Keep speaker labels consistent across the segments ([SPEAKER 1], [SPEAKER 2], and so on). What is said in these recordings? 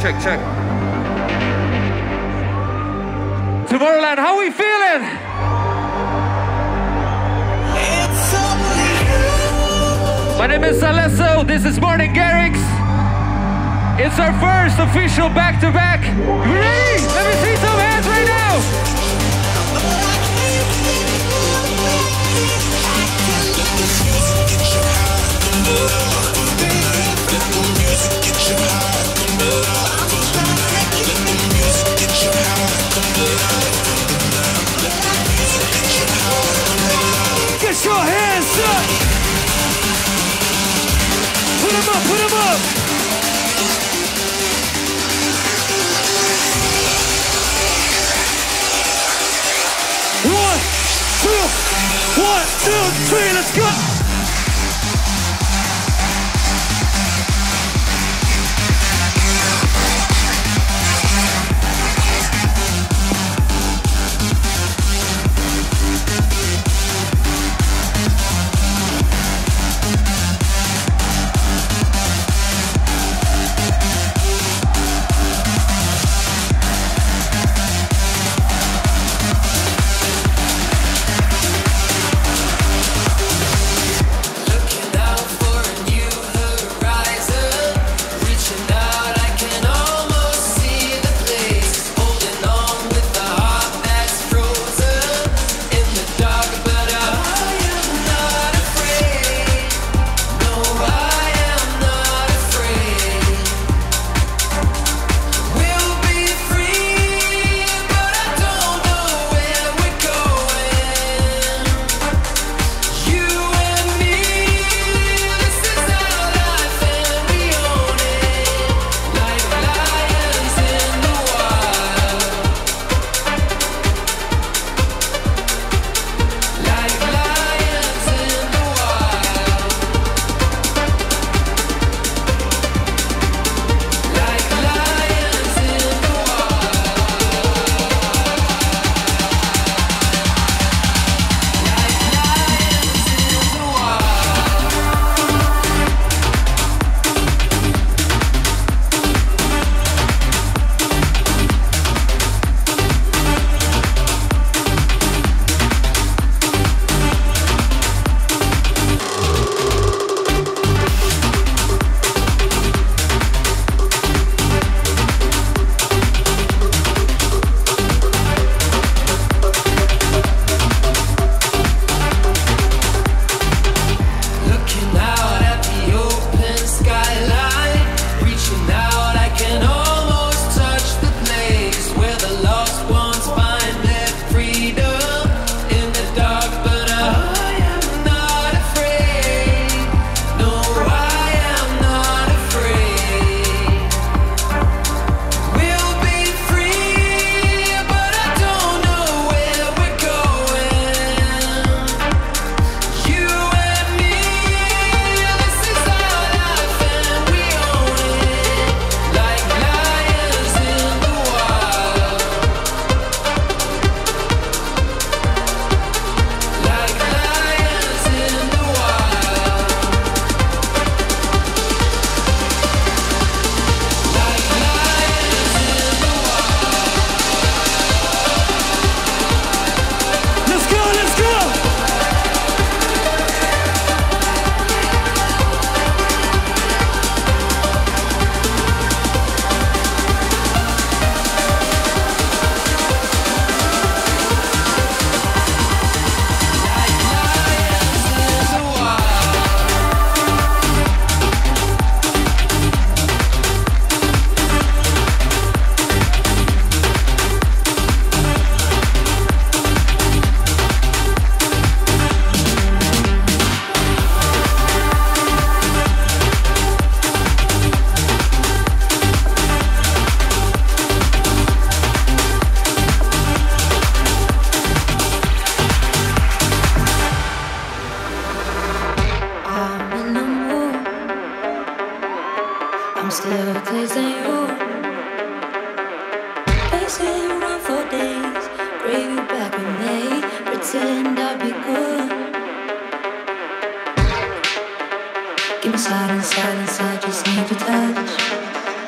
[SPEAKER 1] check. Tomorrowland, how we feeling? My name is Alesso, this is Martin Garrix. It's our first official back-to-back. You ready? Let me see some hands right now. Get your hands up. Put them up, put them up. One, two, three, let's go!
[SPEAKER 2] Give me silence, silence, I just need your touch.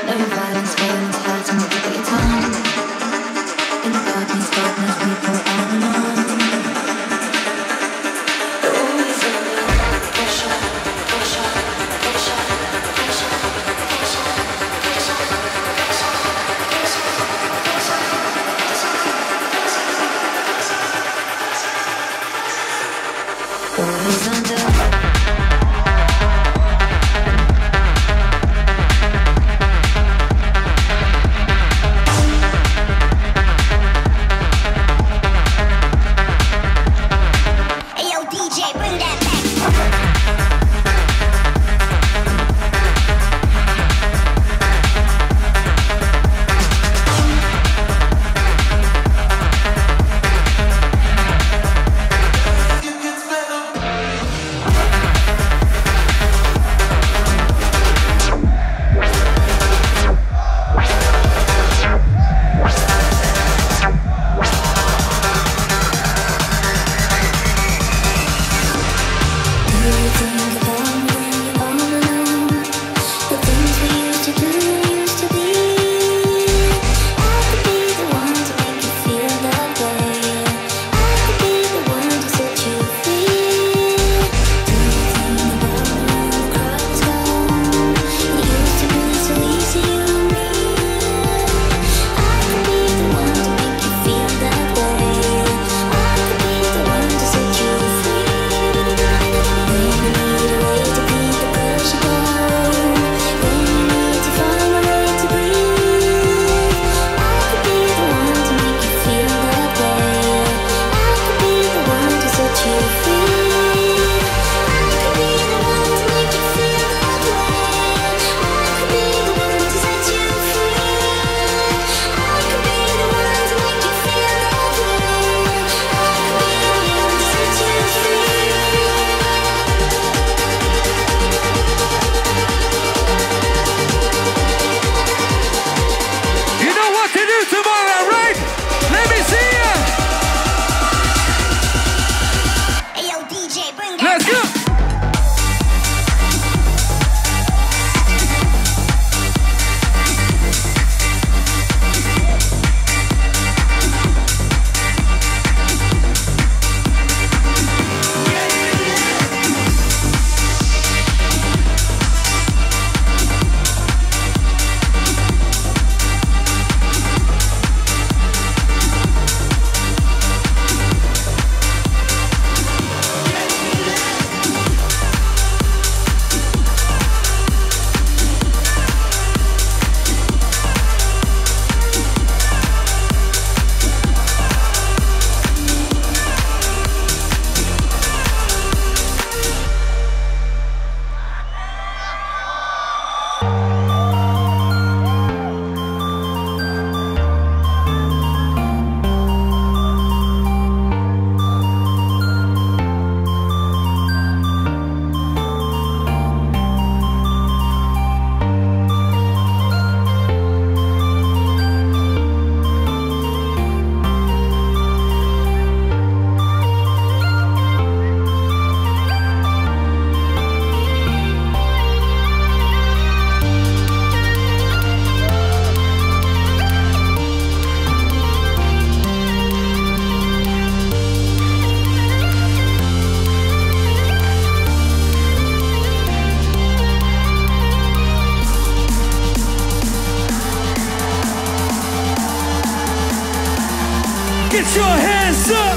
[SPEAKER 1] Get your hands up.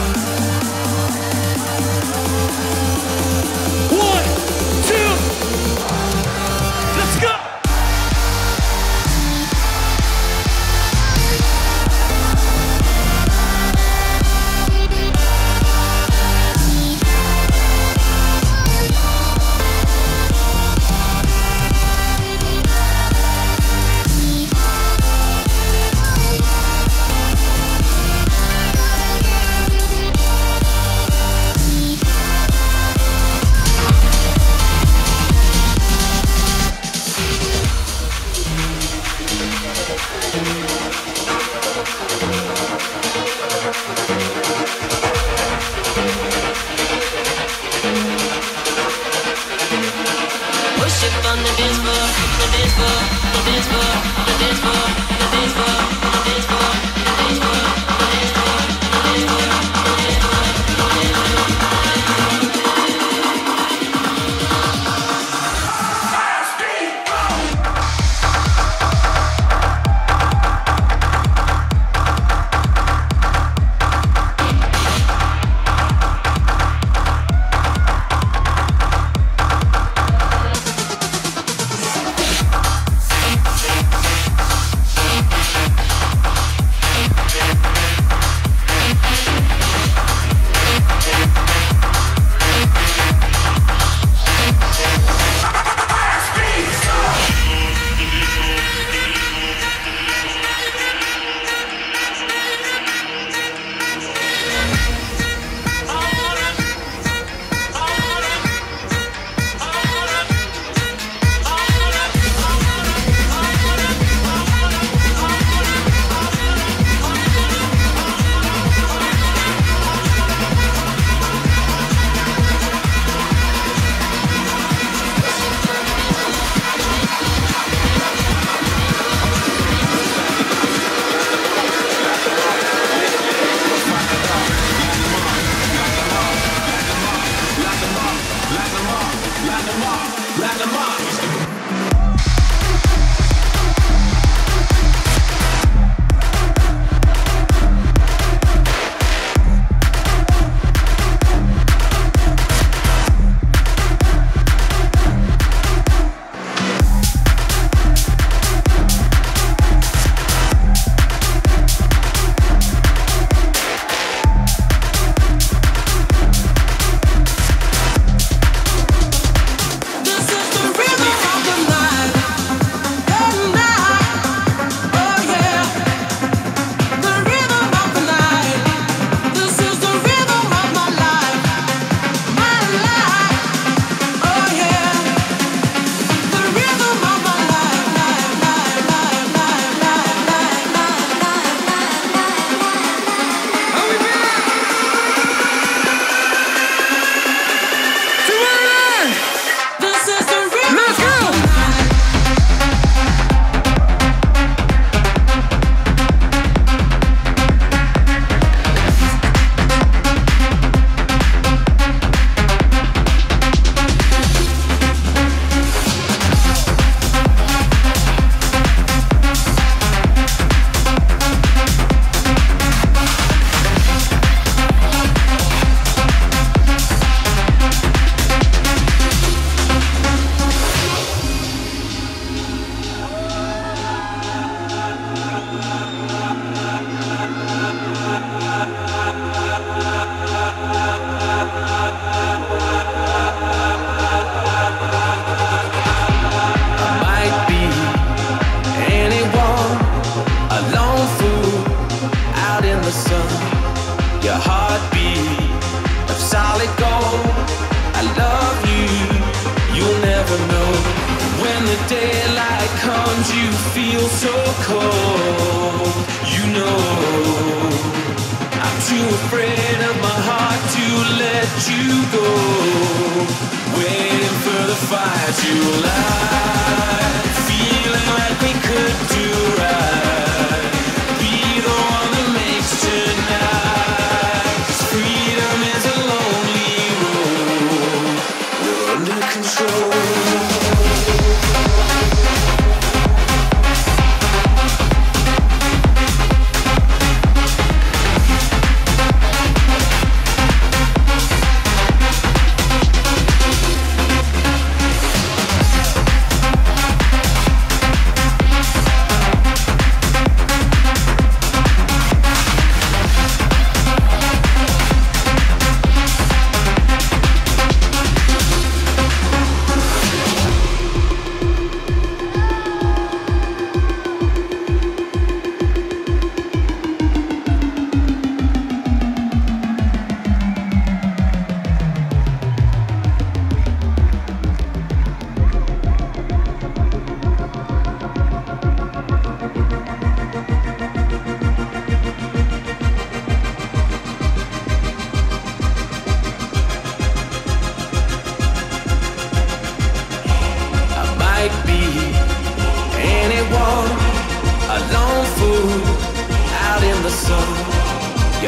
[SPEAKER 1] 1, 2, let's go.
[SPEAKER 2] Push it on the dance floor, the dance floor, the dance floor.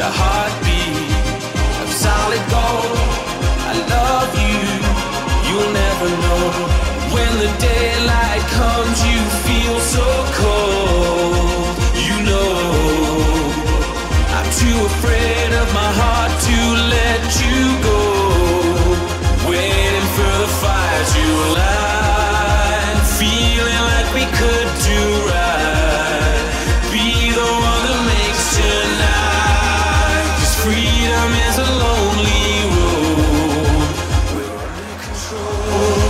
[SPEAKER 2] a heartbeat of solid gold. I love you, you'll never know. When the daylight comes, you feel so cold. You know, I'm too afraid of my heart to let you go. Waiting for the fire to light, feeling like we could do right. Be the one that makes tonight, 'cause freedom is a lonely road. We're under control.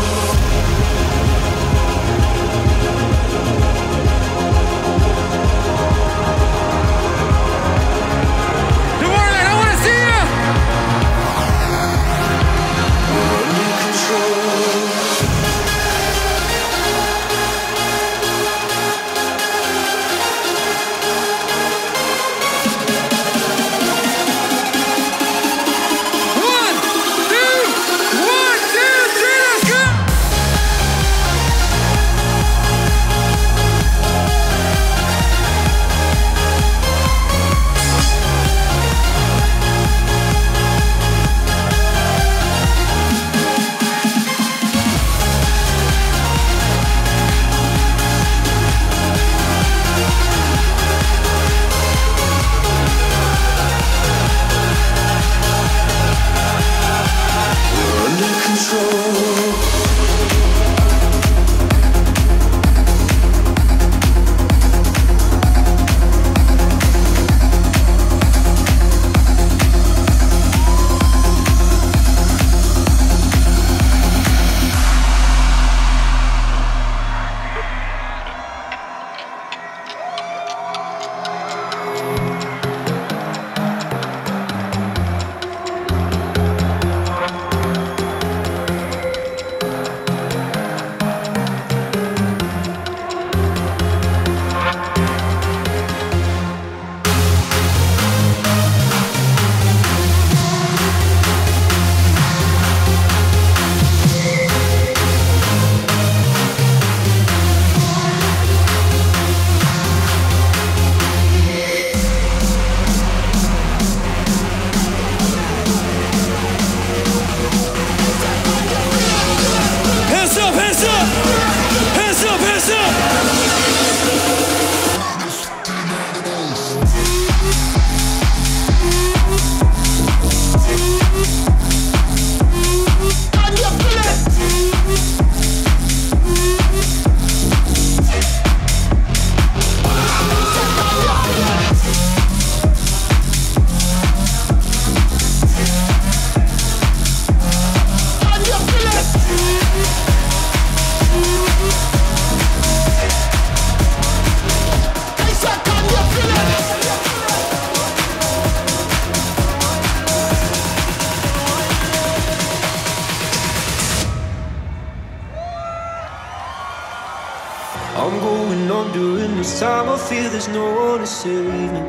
[SPEAKER 3] I'm going on during this time. I feel there's no one to save me.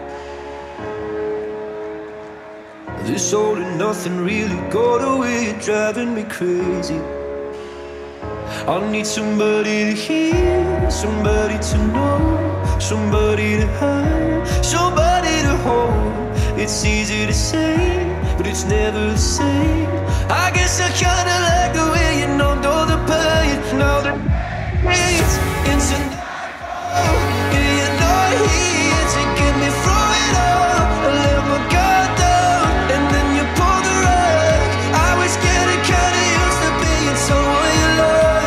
[SPEAKER 3] This all and nothing really got away, driving me crazy. I need somebody to hear, somebody to know, somebody to hurt, somebody to hold. It's easy to say, but it's never the same. I guess I kinda like the way you numbed all the pain. Now the it's into nightfall. Yeah, you're not here to get me through it all. I let my guard down, and then you pulled the rug. I was getting kinda used to being someone you love.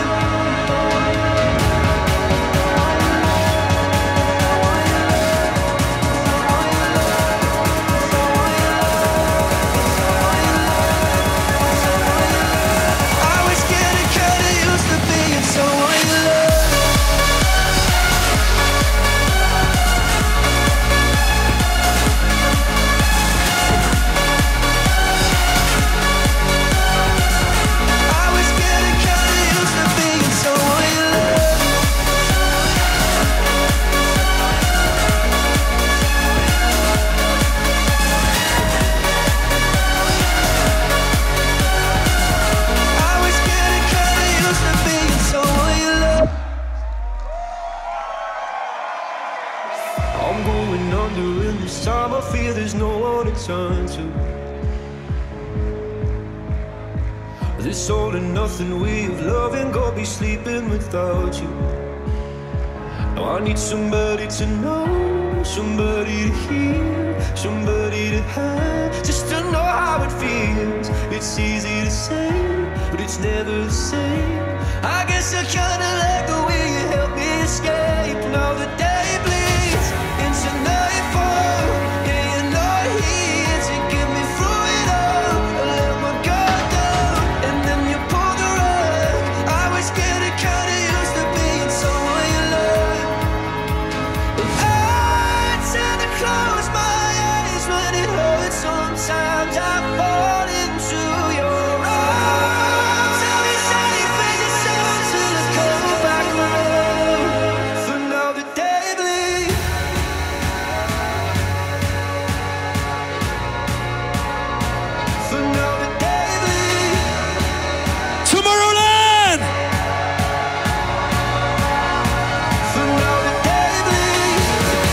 [SPEAKER 3] This all and nothing way of loving, go be sleeping without you. Now I need somebody to know, somebody to hear, somebody to have, just to know how it feels. It's easy to say, but it's never the same. I guess I kinda like the way you help me escape. Now the day bleeds into nightfall, and you're not here to get me through it all. I let my guard down, and then you pulled the rug. I was getting kinda used to being someone you love, and I tend to close my eyes when it hurts. Sometimes I fall into your arms. Tell me safe and it's soon to come back around. For now the day bleeds. For now the day bleeds.
[SPEAKER 1] Tomorrowland!
[SPEAKER 3] For now the day bleeds.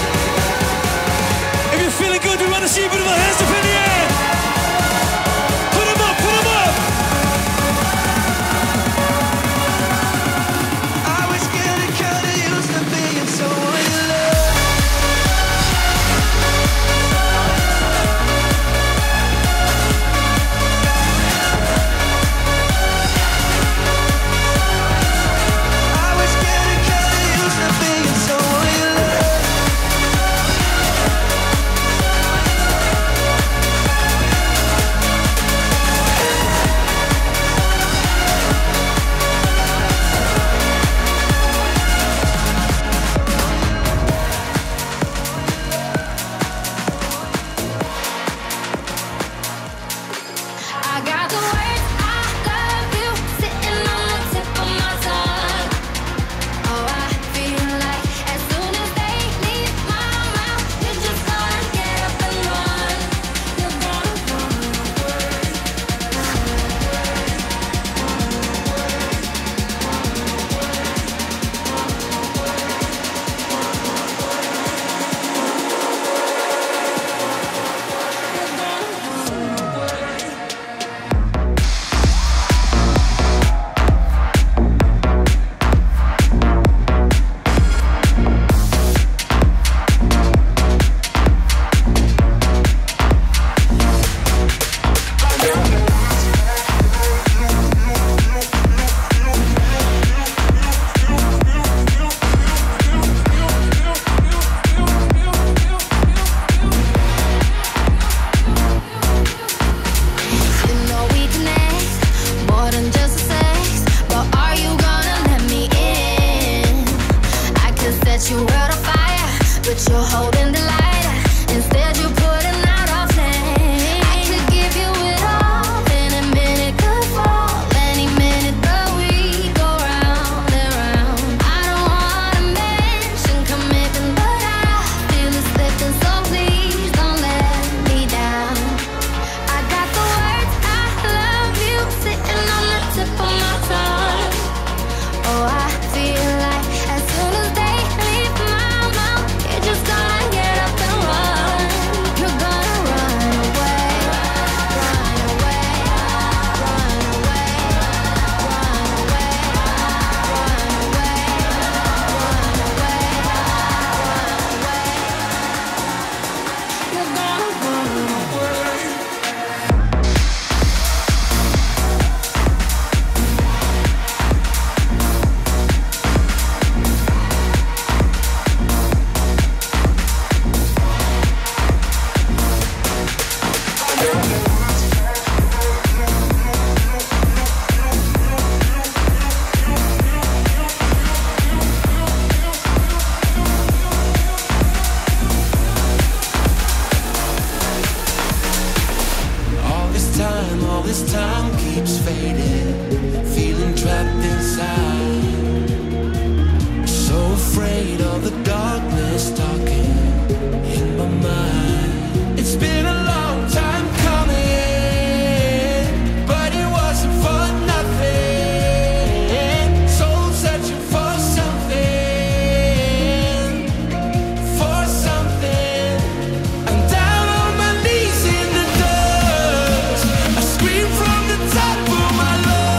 [SPEAKER 1] If you're feeling good, we want to see you put your hands up in the air. Put them up, put them up.
[SPEAKER 3] I was getting kinda used to being someone you love. I was getting kinda used to being someone you love.
[SPEAKER 4] I got the words I love you sitting on the tip of my tongue. Oh, I feel like as soon as they leave my mouth, you're just gonna get up and run. You're gonna run You know we connect more than just sex, but are you gonna let me in? I could set your world on fire, but you're holding the lighter. Instead, you're putting out our flame. I could give you it all, any minute could fall, any minute, but we go round and round. I don't wanna mention commitment, but I feel it slipping, so please don't let me down. I got the words I love you sitting on the tip of my tongue. Oh, I feel like as soon as they leave my mouth, you're just gonna get up and run. You're gonna run away, run away, run away, run away, run away, run away, run away. You're gonna run away.
[SPEAKER 2] All this time keeps fading, feeling trapped inside. So afraid of the darkness talking in my mind. It's been a long time coming, but it wasn't for nothing. Soul searching for something, for something. I'm down on my knees in the dust. I scream from the top of my lungs.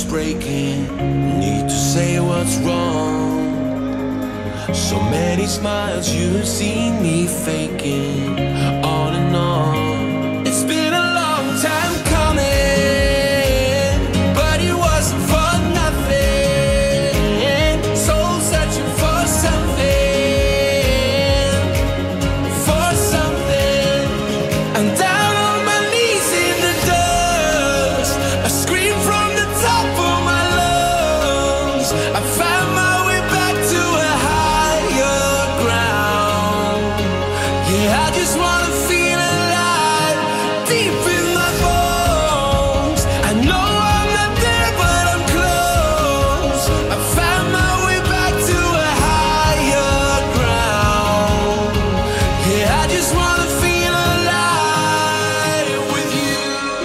[SPEAKER 3] breaking. Need to say what's wrong. So many smiles you've seen me faking. On and on. It's been a long time coming, but it wasn't for nothing. Soul searching for something, for something. And down on my knees in the dust, I scream from the top of my lungs. I found my way back to a higher ground. Yeah, I just wanna feel alive, deep in my bones. I know I'm not there, but I'm close. I found my way back to a higher ground. Yeah, I just wanna feel alive with you.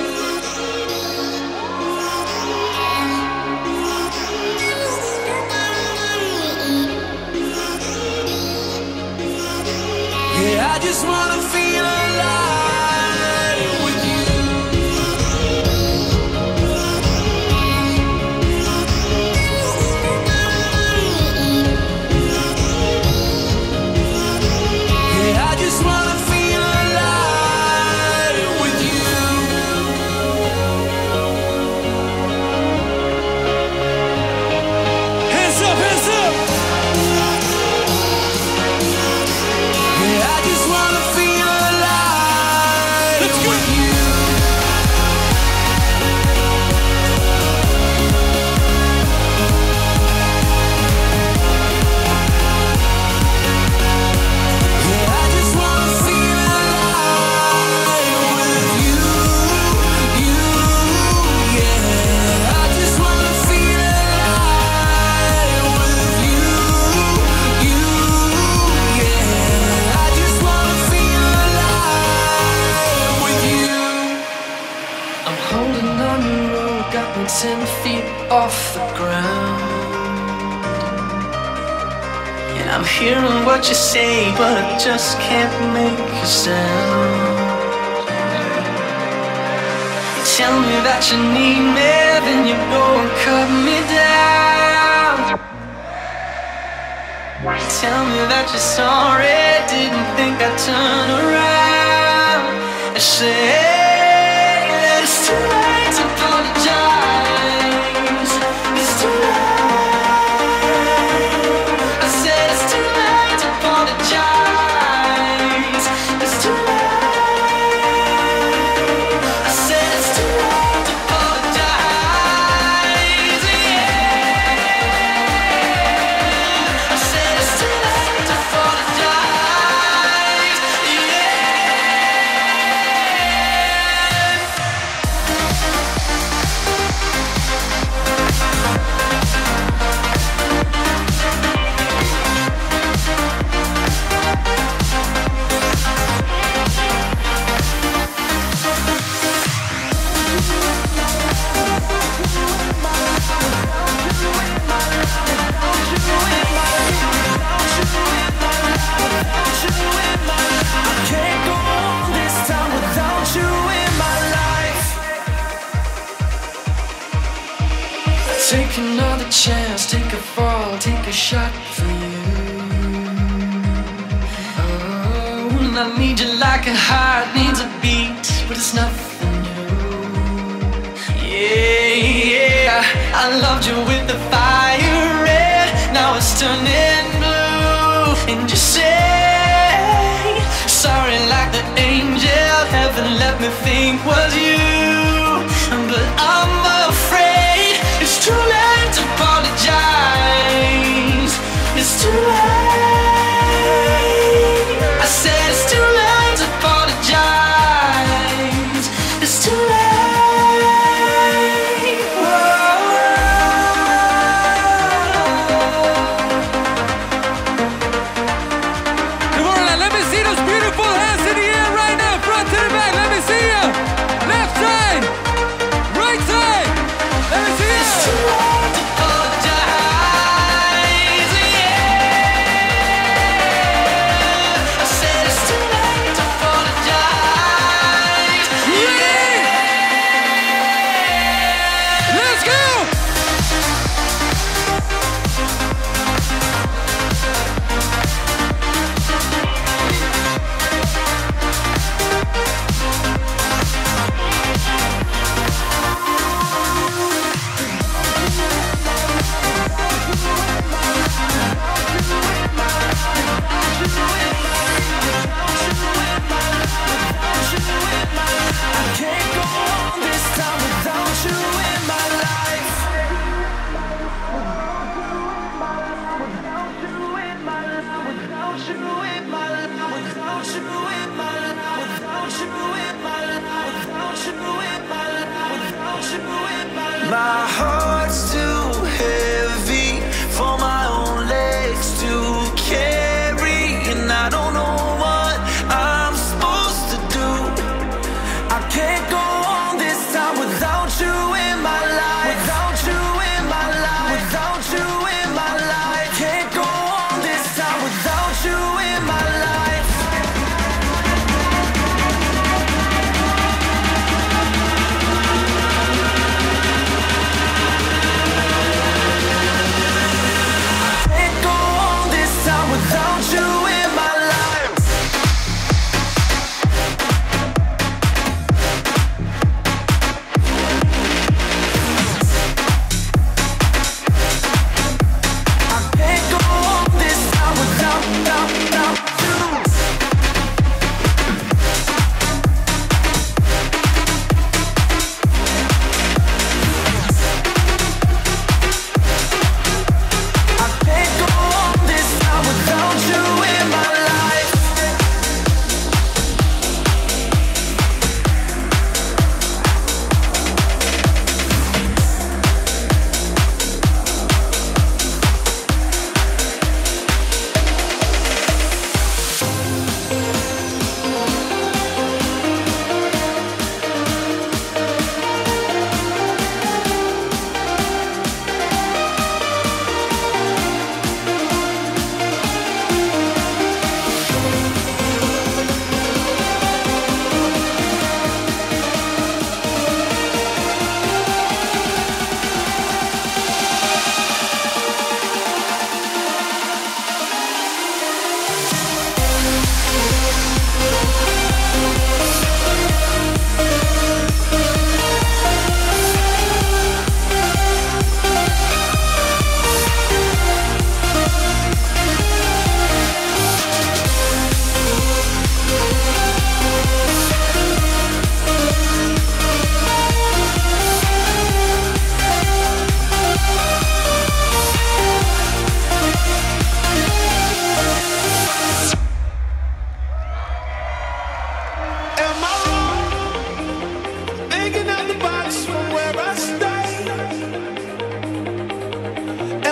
[SPEAKER 3] Yeah, I just wanna feel alive with you. Yeah, I just wanna feel alive with you.
[SPEAKER 1] Hands up, hands up!
[SPEAKER 3] Yeah, I just wanna feel alive
[SPEAKER 1] Let's go.
[SPEAKER 3] with you. Yeah, I just wanna feel alive with you, you. Yeah, I just wanna feel alive with you, you. Yeah, I just wanna feel alive with you.
[SPEAKER 5] I'm holding on your road, got me 10 feet off the ground. And I'm hearing what you say, but I just can't make a sound. Tell me that you need me, then you go and cut me down. Tell me that you're sorry, didn't think I'd turn around. I say that it's too late to apologize. It's too late. I said it's too late to apologize. It's too late. I said it's too late to apologize. Yeah. I said it's too late to apologize.
[SPEAKER 3] Can't go on this time without you in my life.
[SPEAKER 5] Take another chance, take a fall, take a shot for you. Oh, and I need you like a heart needs a beat, but it's nothing new. Yeah, yeah, I loved you with the fire red, now it's turning blue. And you say sorry like the angel heaven let me think was you. But I'm afraid it's too late to apologize. It's too late. I said it's too late to apologize. It's too late.
[SPEAKER 1] Tomorrowland, let me see those beautiful hands in the air right now, front to the back. Let me see you. Left side, right side.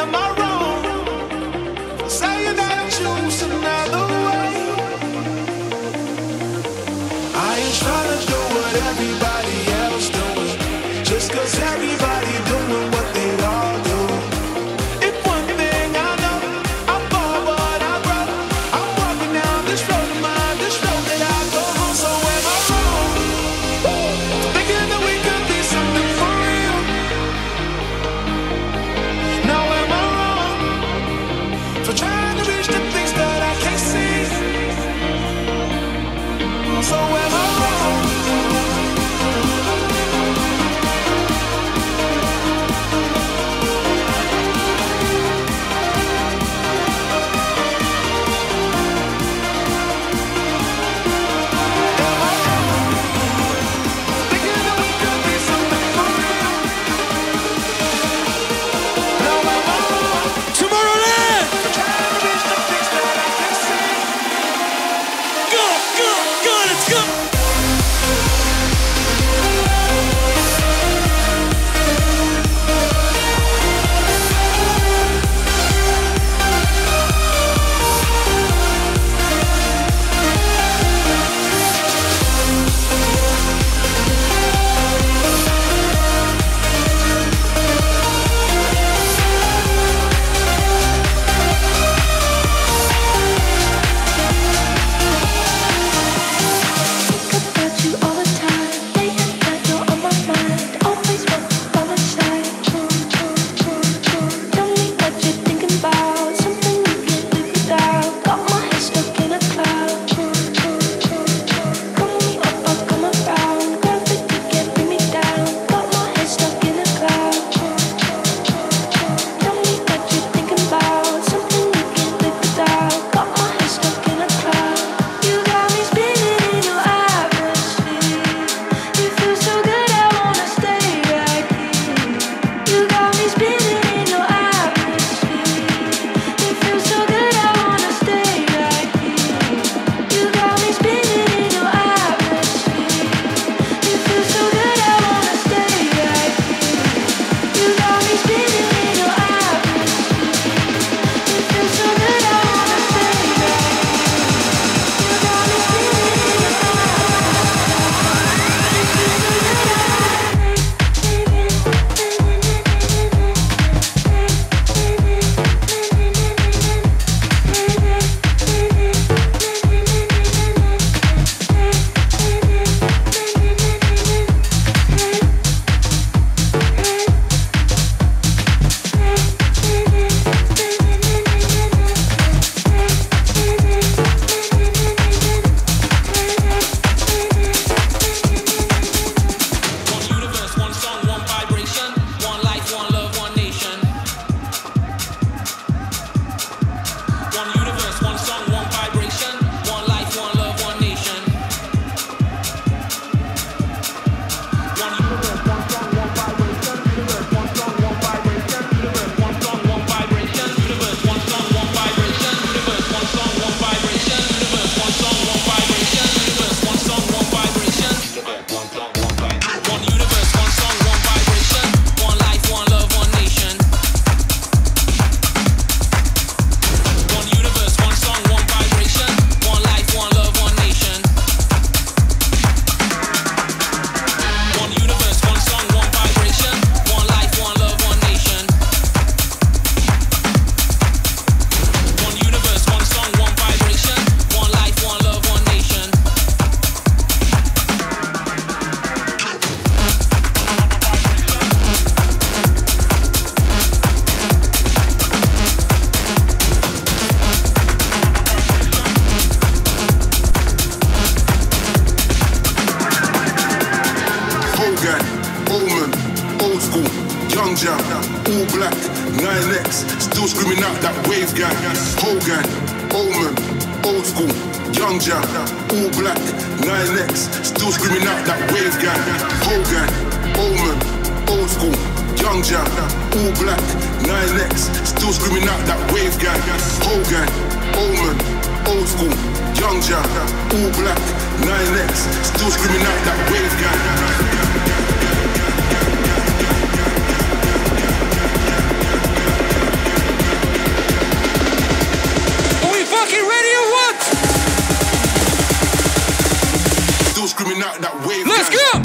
[SPEAKER 6] am I wrong for saying that I choose another way? I ain't trying to do what everybody else doing, just cause everybody doing what they all do. If one thing I know, I'm far but I grow. I'm walking down this road of mine, this road that I go home. So am I wrong thinking that we could be something for real? Now am I wrong for trying to reach the things that I can't see? So am I wrong?
[SPEAKER 7] screaming out that wave.
[SPEAKER 1] Let's
[SPEAKER 7] gang.
[SPEAKER 1] go!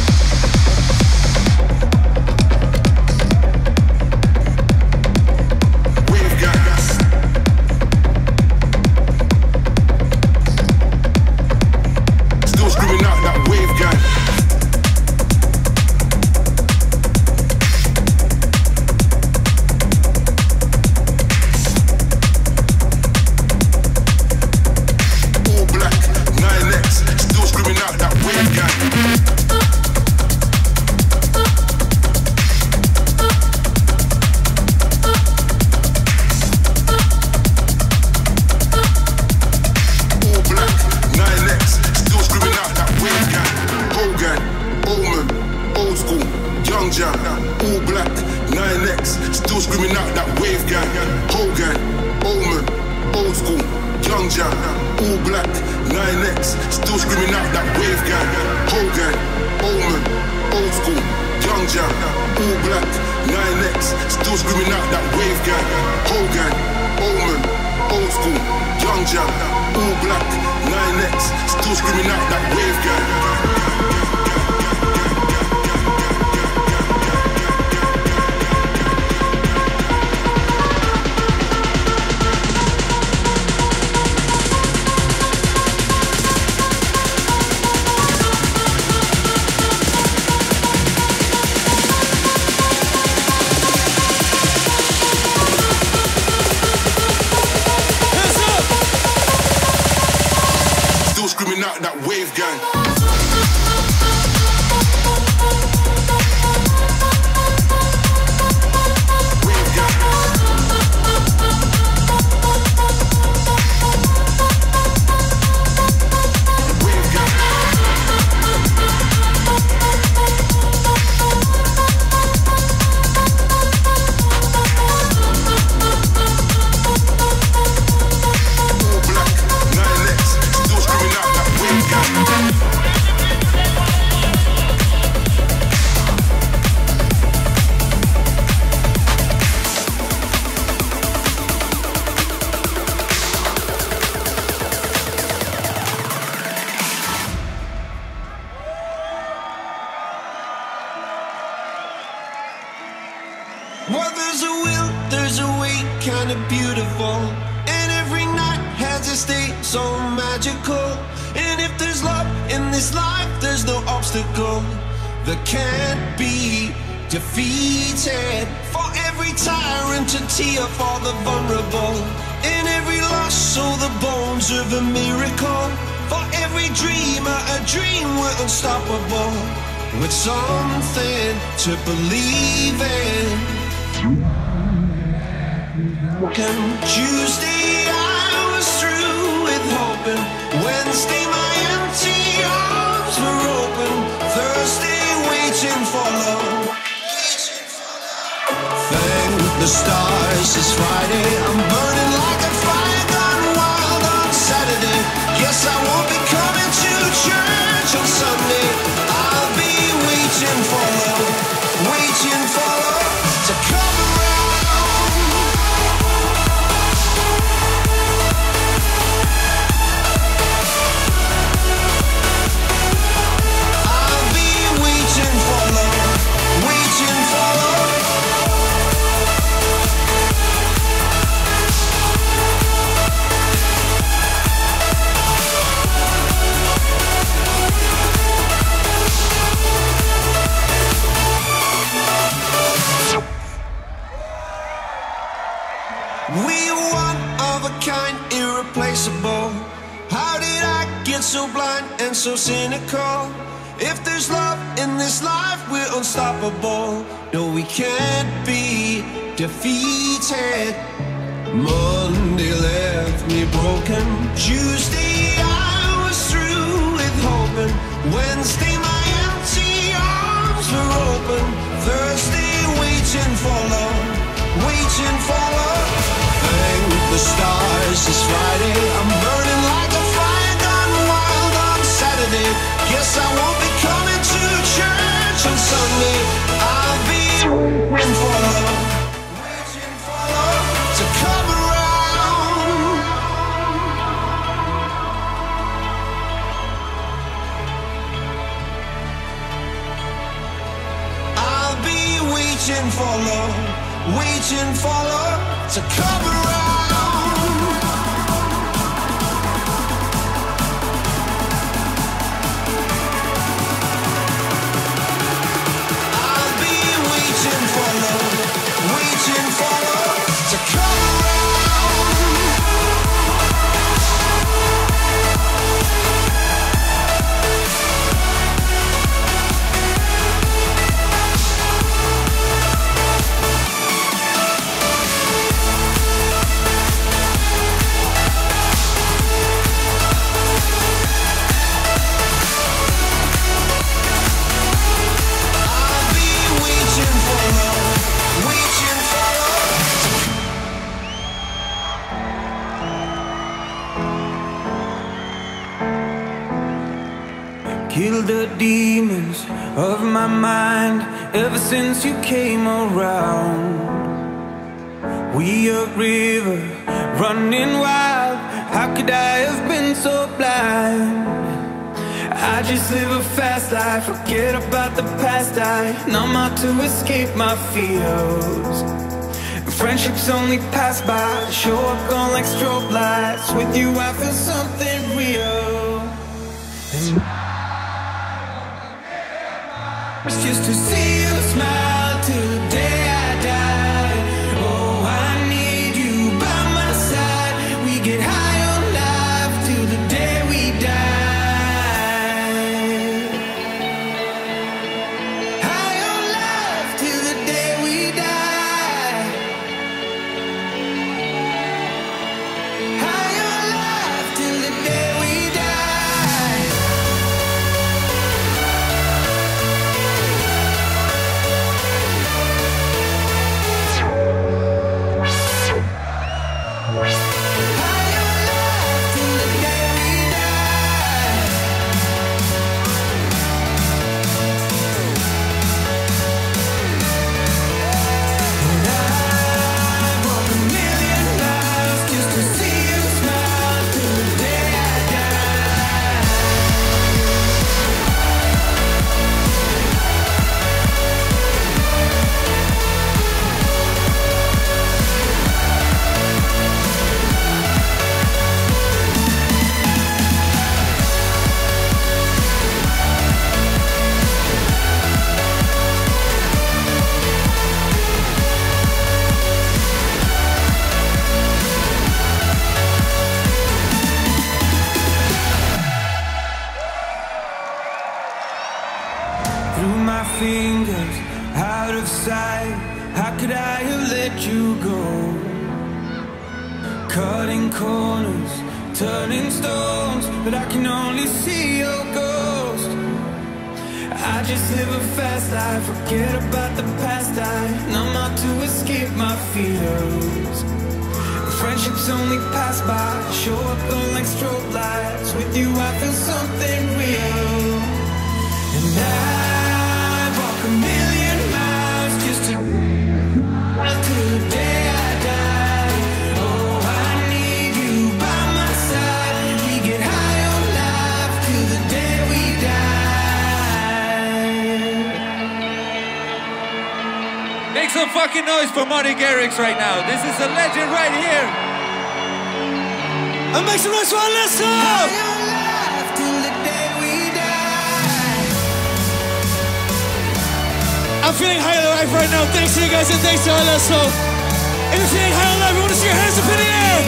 [SPEAKER 6] Well, there's a will, there's a way, kinda beautiful. And every night has a state so magical. And if there's love in this life, there's no obstacle that can't be defeated. For every tyrant, a tear for the vulnerable. In every loss, so the bones of a miracle. For every dreamer, a dream, we're unstoppable. With something to believe in. Tuesday I was through with hoping. Wednesday my empty arms were open. Thursday waiting for love. Thank the stars it's Friday. I'm burning like a fire gone wild on Saturday. Guess I won't be coming to church on Sunday. I'll be waiting for love. Waiting for love to come around. Irreplaceable. How did I get so blind and so cynical? If there's love in this life, we're unstoppable. No, we can't be defeated. Monday left me broken. Tuesday I was through with hoping. Wednesday my empty arms were open. Thursday waiting for love. Waiting for love. Thank the stars it's Friday. I'm burning like a fire gone wild on Saturday. Guess I won't be coming to church on Sunday. I'll be waiting for love. Waiting for love to come around. reaching for love to come around. I'll be waiting for love to come around.
[SPEAKER 3] Kill the demons of my mind ever since you came around. We a river running wild. How could I have been so blind? I just live a fast life, forget about the past. I numb out to escape my fears. Friendships only pass by, show up gone like strobe lights. With you I feel something real. And it's just to see you smile till the day I die. Oh, I need you by my side. We get high on life till the day we die. High on life till the day we die. High on life till the day we die. Through my fingers, out of sight. How could I have let you go? Cutting corners, turning stones, but I can only see your ghost. I just live a fast life, forget about the past. I numb out to escape my fears. Friendships only pass by, show up on like strobe lights. With you I feel something real. And I walk a million miles just to till the day I die. Oh, I need you by my side. We get high on life till the day we die.
[SPEAKER 1] Make some fucking noise for Martin Garrix right now. This is a legend right here.
[SPEAKER 3] And make some noise for Alesso!
[SPEAKER 7] I'm feeling high on life right now. Thanks to you guys and thanks to Alesso. If you're feeling high on life, I want to see your hands up in the air.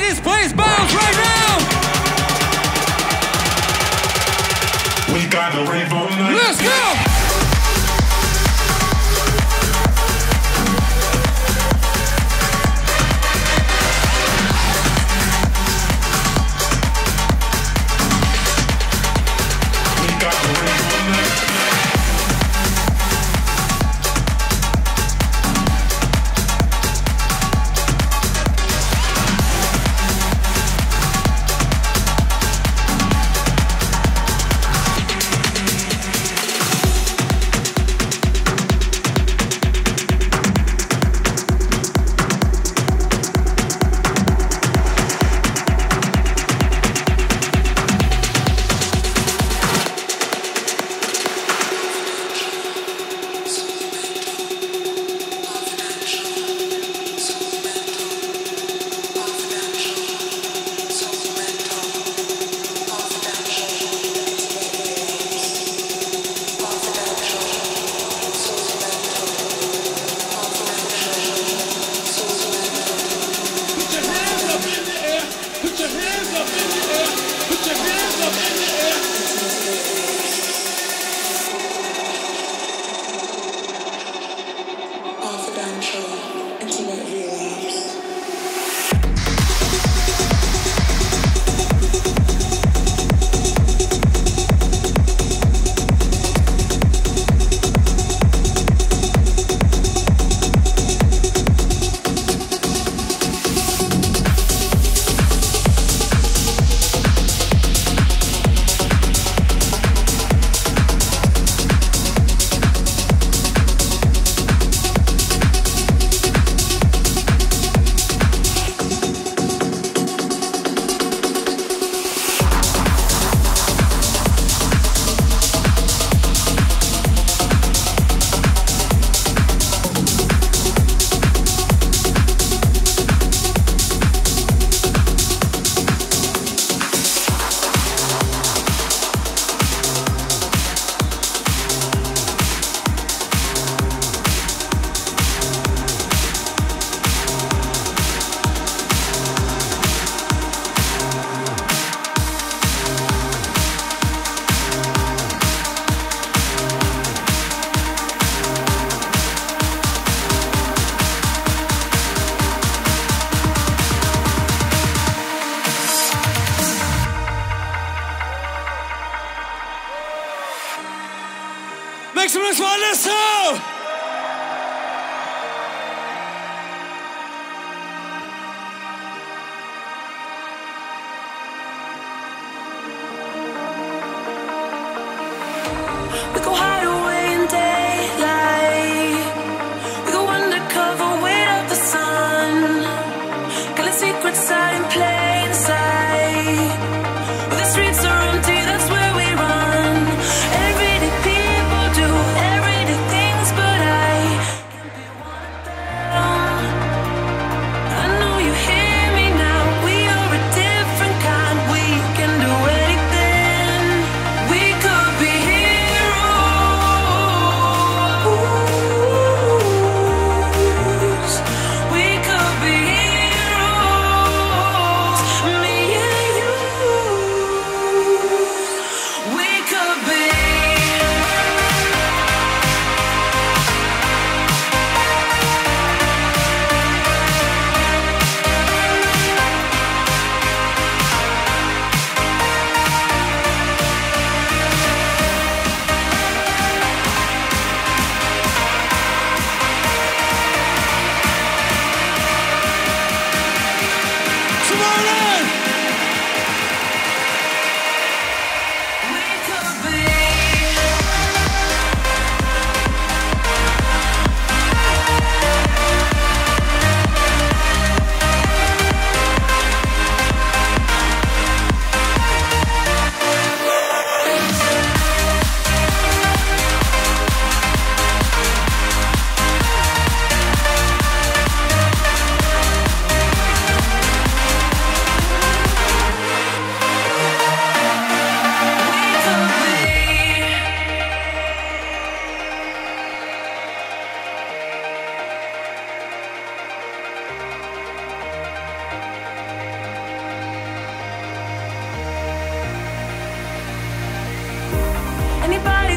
[SPEAKER 7] this place bounce right now.
[SPEAKER 6] We got a rave all night.
[SPEAKER 7] Let's go. Make some noise for Alesso!
[SPEAKER 8] We go hide away in daylight. We go undercover, wait up the sun. Got a secret side in plain sight. Where the streets are empty, that's where we run. Everyday people do everyday things, but I can't be one of them. I know you hear me now. We are a different kind. We can do anything. We could be heroes. We could be heroes. Me and you. We could be.
[SPEAKER 7] Tomorrow!
[SPEAKER 8] We could be.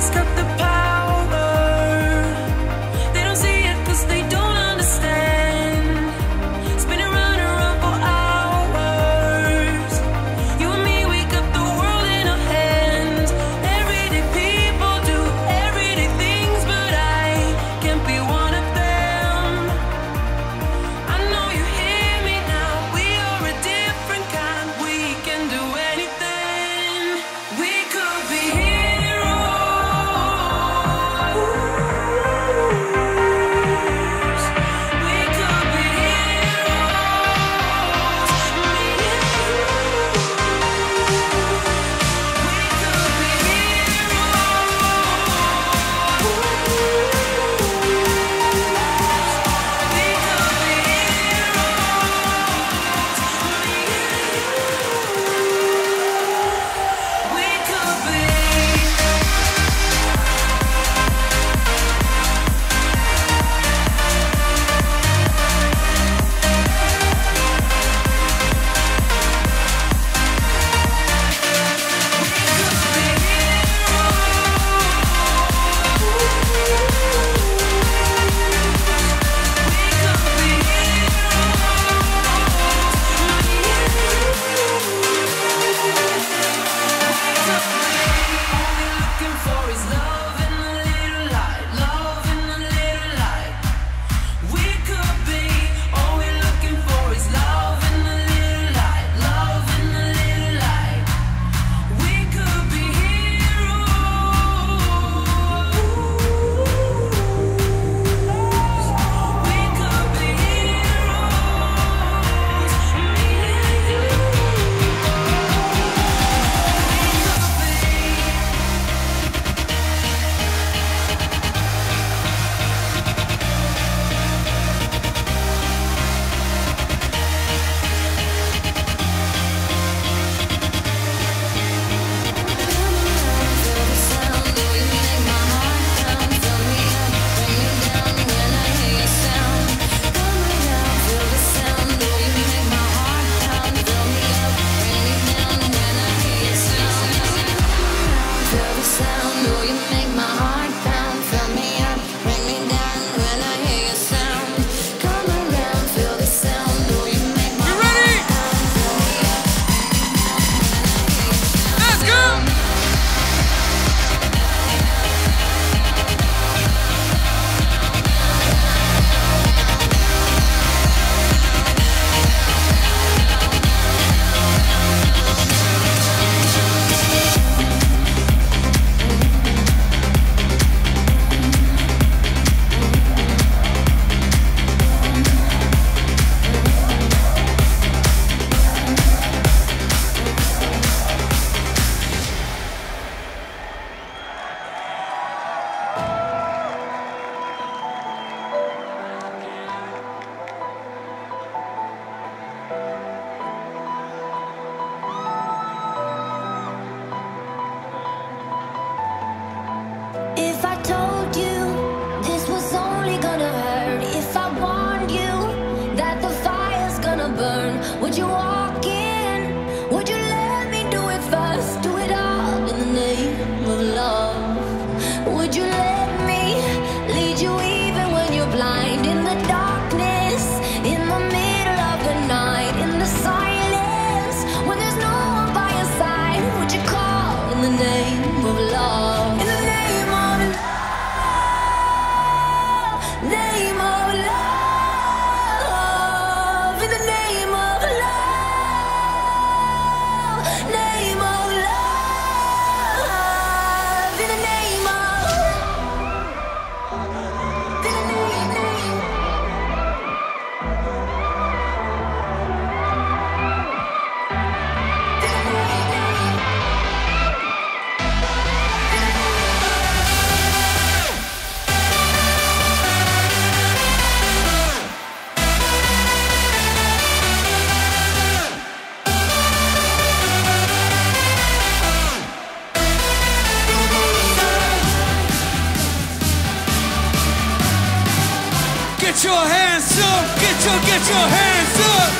[SPEAKER 7] Get your hands up, get your hands up.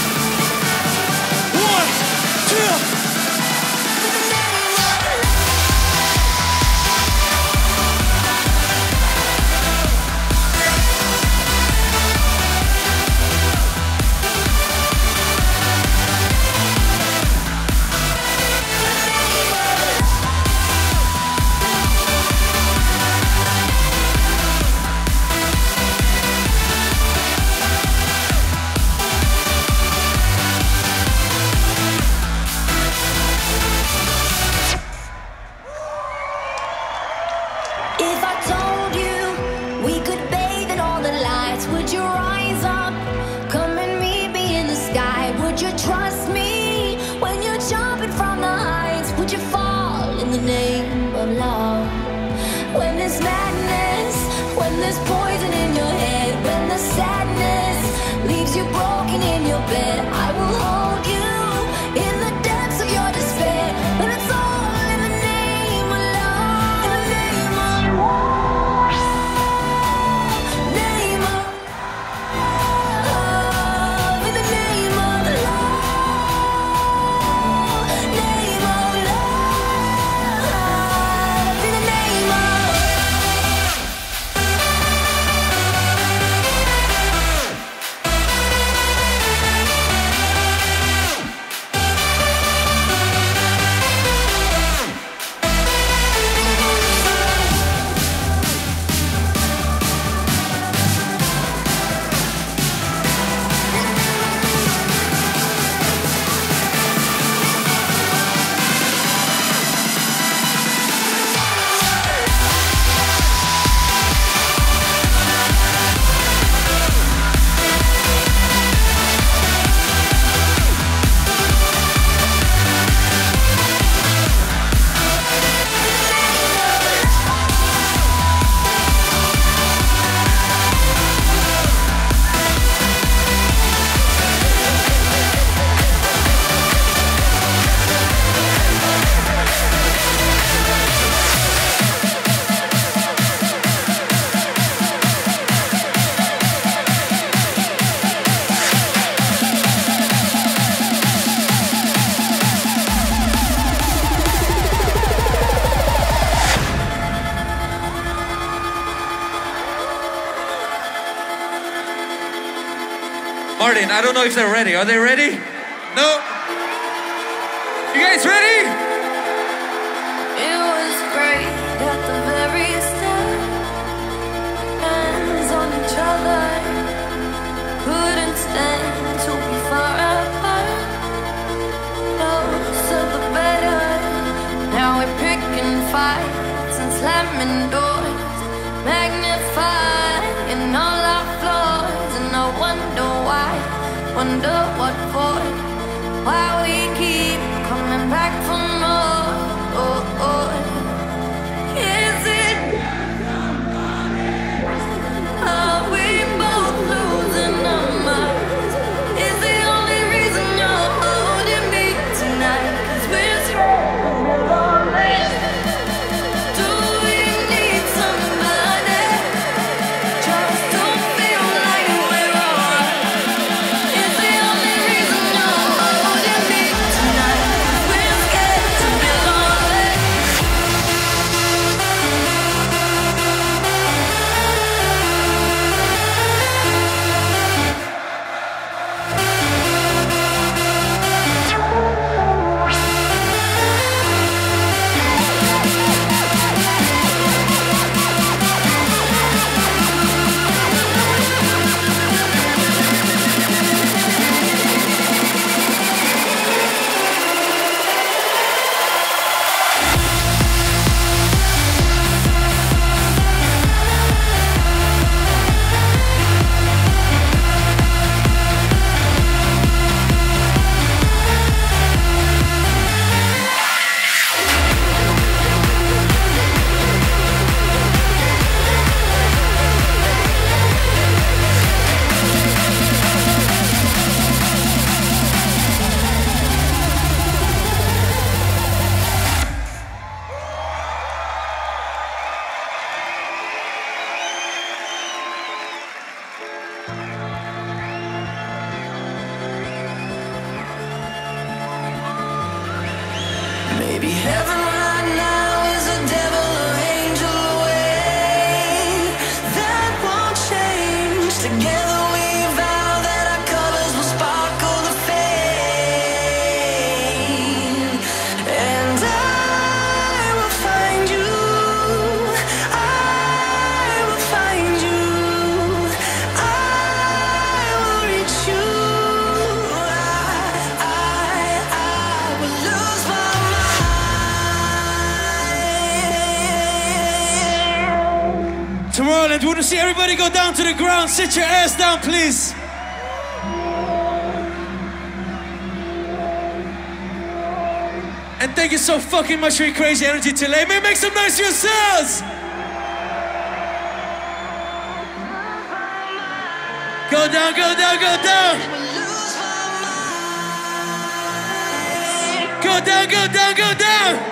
[SPEAKER 7] 1, 2.
[SPEAKER 1] I don't know if they're ready. Are they ready?
[SPEAKER 7] No.
[SPEAKER 1] You guys ready?
[SPEAKER 4] It was great at the very start. Hands on each other, couldn't stand to be far apart. Closer the better. Now we're picking fights and slamming doors, magnifying all our flaws. And I wonder why, wonder what for, why we keep coming back for more. Oh, oh. Is it? Are we both losing our minds? Is the only reason you're holding me tonight? 'Cause we're so lonely. Do we need somebody just to feel like we're alright? Is the only reason you're holding me tonight? 'Cause we're scared to be lonely. Maybe heaven right now is a devil or angel away. That won't change. Together we vow that our colors will sparkle the fade. And I will find you. I will find you. I will reach you. I will lose my
[SPEAKER 7] Tomorrowland, we want to see everybody go down to the ground. Sit your ass down, please. And thank you so fucking much for your crazy energy today. May make some noise for yourselves. Go down, go down, go down. Go down, go down, go down.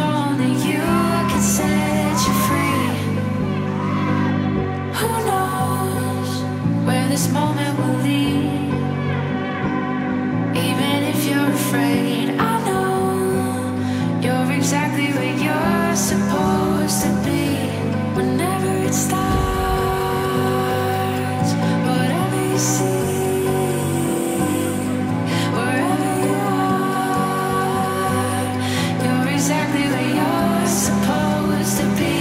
[SPEAKER 8] only you can set you free. Who knows where this moment will lead? Even if you're afraid, I know you're exactly where you're supposed to be. Whenever it starts, whatever you see, wherever you are, you're exactly where you're supposed to be.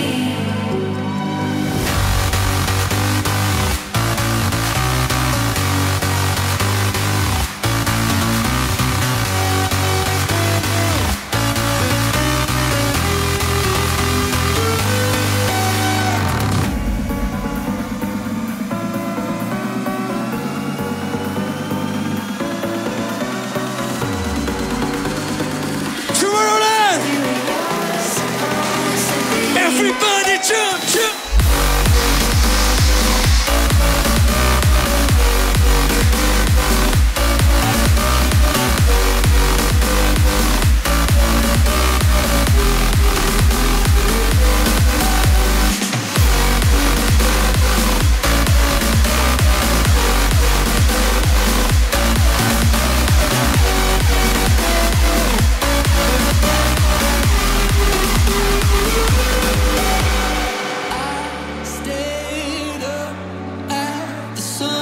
[SPEAKER 7] Tomorrowland! Everybody jump, jump!
[SPEAKER 5] Stayed up at the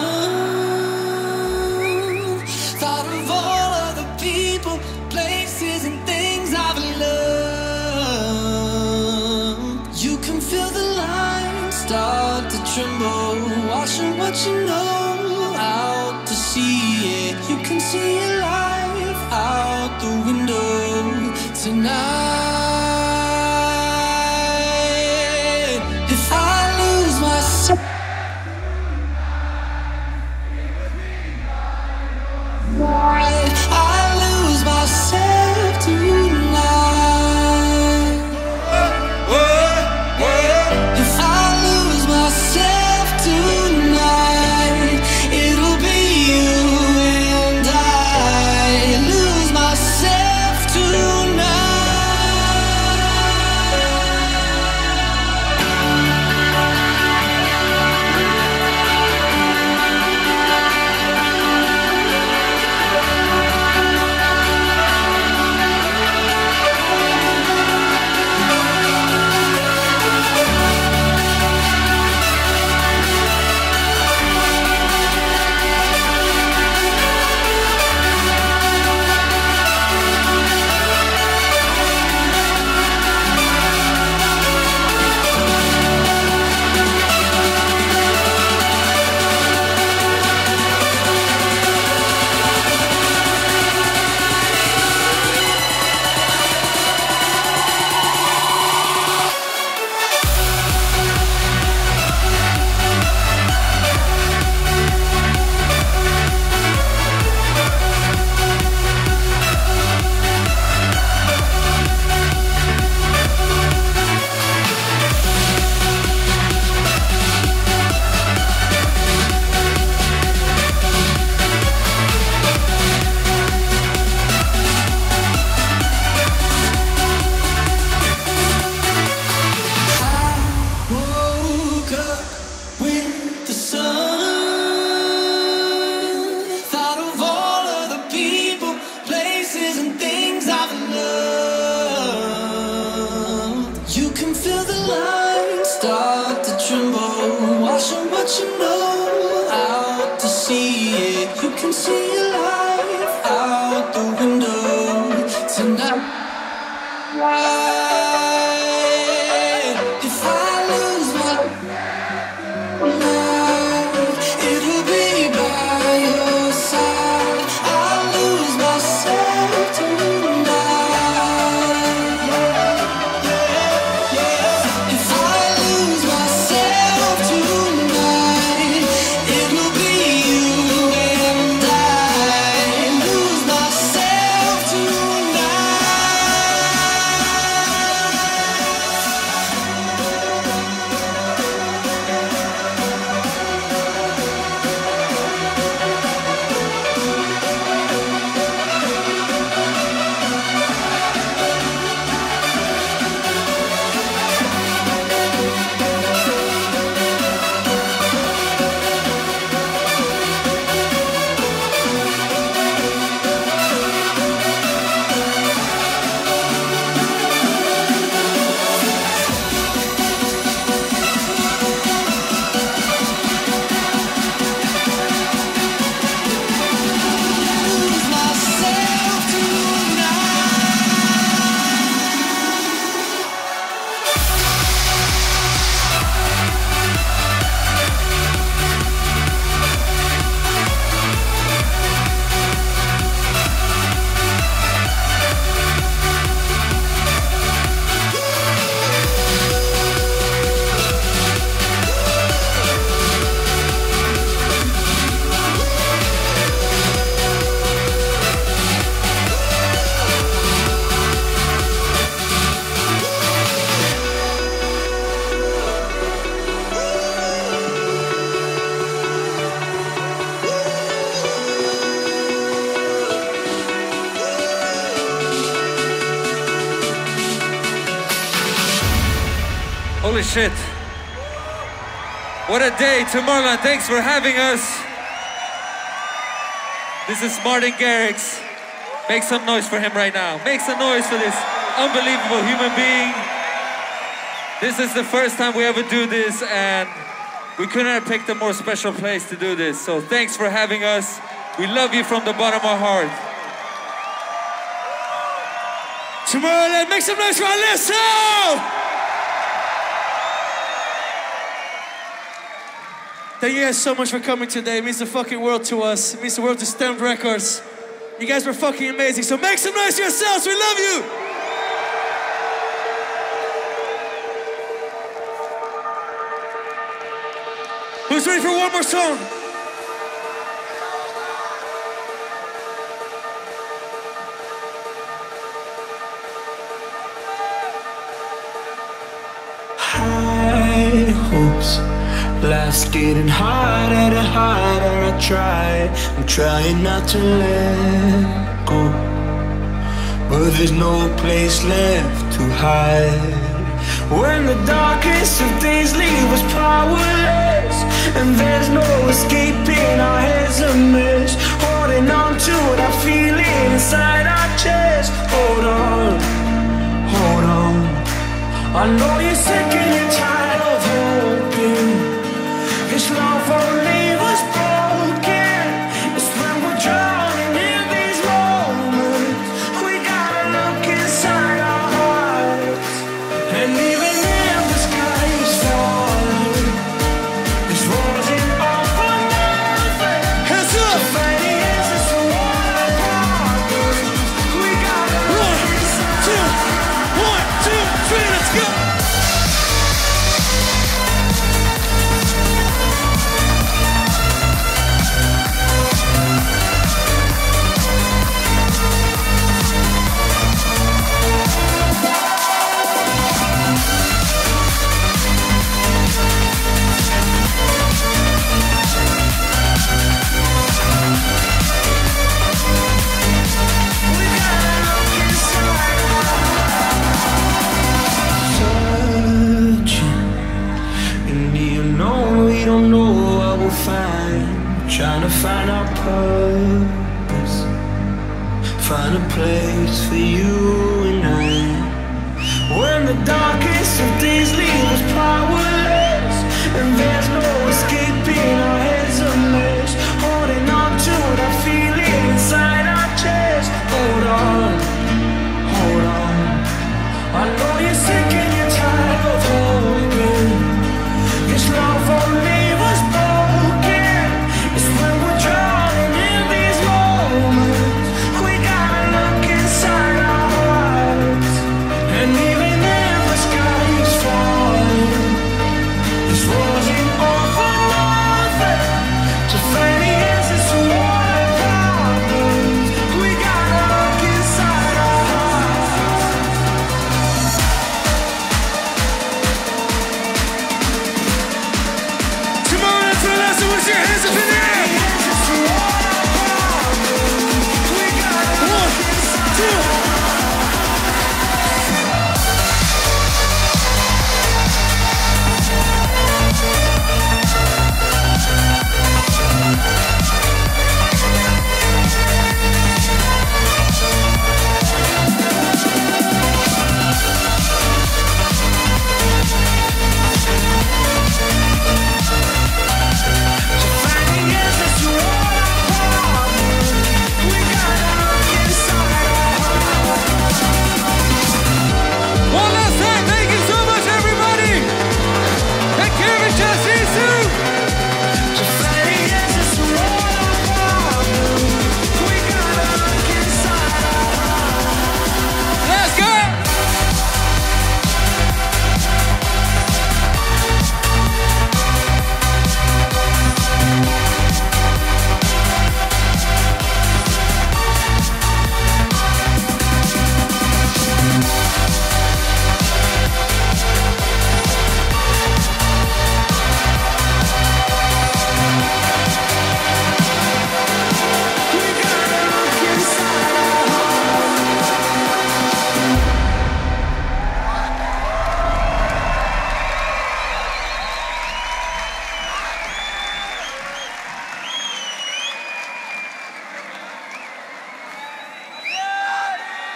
[SPEAKER 5] sun. Thought of all of the people, places, and things I've loved. You can feel the lines start to tremble, washing what you know out to sea. Yeah, you can see your life out the window tonight. If I lose myself, I lose myself tonight. If I lose myself tonight, it'll be you and I. Lose myself tonight. Woke up with the sun. Thought of all of the people, places, and things I've loved. You can feel the lines start to tremble, washing what you know out to sea. Yeah, you can see your life out the window tonight. If I lose my life, it'll be by your side. I'll lose myself tonight. If I lose myself tonight, it'll be you and I. Lose myself tonight.
[SPEAKER 1] Holy shit. What a day. Tomorrowland, thanks for having us. This is Martin Garrix. Make some noise for him right now. Make some noise for this unbelievable human being. This is the first time we ever do this, and we couldn't have picked a more special place to do this. So thanks for having us. We love you from the bottom of our heart.
[SPEAKER 7] Tomorrowland, make some noise for Alesso! Thank you guys so much for coming today. It means the fucking world to us. It means the world to Stamped Records. You guys were fucking amazing. So make some noise for yourselves. We love you. Who's ready for one more song?
[SPEAKER 6] High hopes. Life's getting harder and harder. I'm trying not to let go, but there's no place left to hide. When the darkest of days leave us powerless, and there's no escaping, our heads a mess, holding on to that feeling inside our chest. Hold on, hold on. I know you're sick and you're tired of hoping. This love won't leave us broken. It's when we're drowning in these moments, we gotta look inside our hearts. And even if the sky is falling, this war isn't all for nothing.
[SPEAKER 7] Hands up!
[SPEAKER 6] To find the answers to all our problems, we gotta look inside.
[SPEAKER 7] 1, 2, 3, let's go!
[SPEAKER 6] We don't know what we'll find. Trying to find our purpose, find a place for you and I. When the darkest of days leave us powerless, and there's no escaping, our heads a mess, holding on to that feeling inside our chest. Hold on, hold on. I know you're sick and you're tired of hoping. This love won't leave us broken. It's when we're drowning in these moments, we gotta look inside our hearts. And even if the sky is falling,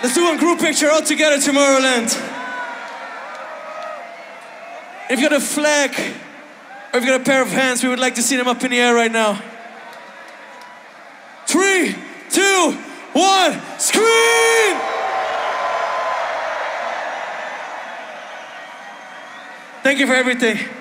[SPEAKER 7] Let's do one group picture all together, Tomorrowland. If you got a flag, or if you got a pair of hands, we would like to see them up in the air right now. 3, 2, 1, scream! Thank you for everything.